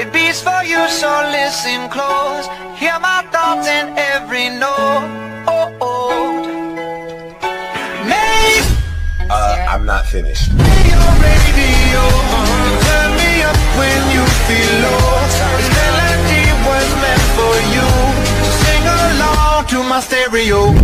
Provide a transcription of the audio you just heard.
It beats for you, so listen close. Hear my thoughts in every note. Make I'm not finished. your radio, turn me up when you feel low. This melody was meant for you, so sing along to my stereo.